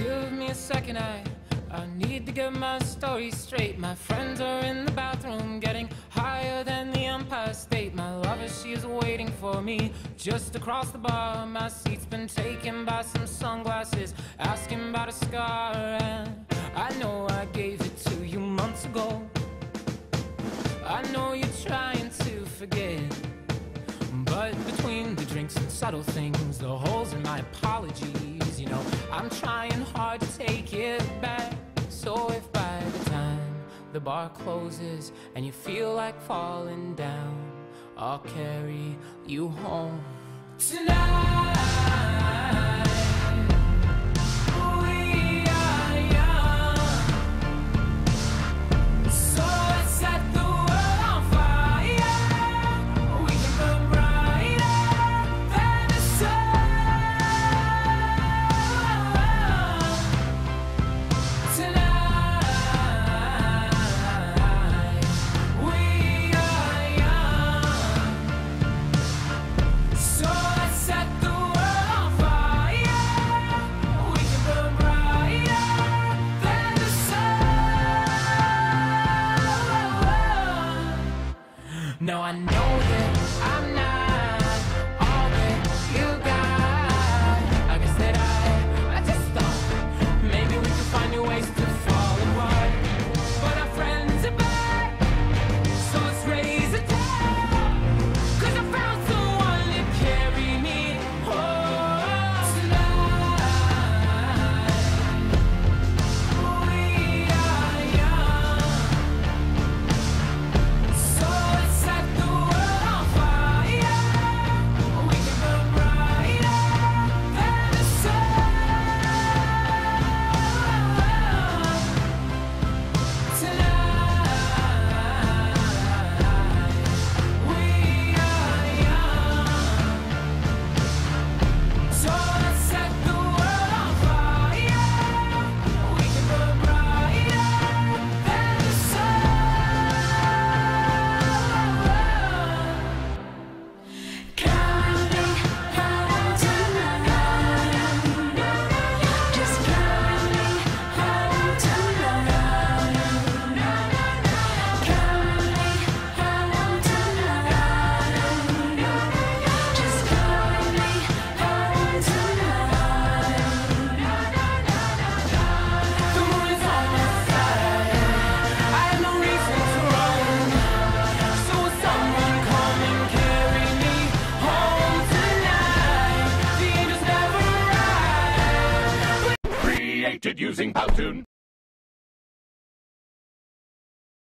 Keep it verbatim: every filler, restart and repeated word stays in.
Give me a second, I, I need to get my story straight. My friends are in the bathroom getting higher than the Empire State. My lover, she is waiting for me just across the bar. My seat's been taken by some sunglasses, asking about a scar. And I know I gave it to you months ago. I know you're trying to forget, but between the drinks and subtle things, the holes in my apologies, you know, I'm trying hard to take it back. So if by the time the bar closes and you feel like falling down, I'll carry you home tonight. Now I know that I'm not all that you got. I guess that I, I just thought maybe we could find new ways to fall apart. But our friends are back, so let's raise a toast, 'cause I found someone to carry me home tonight. We are young, so using Powtoon.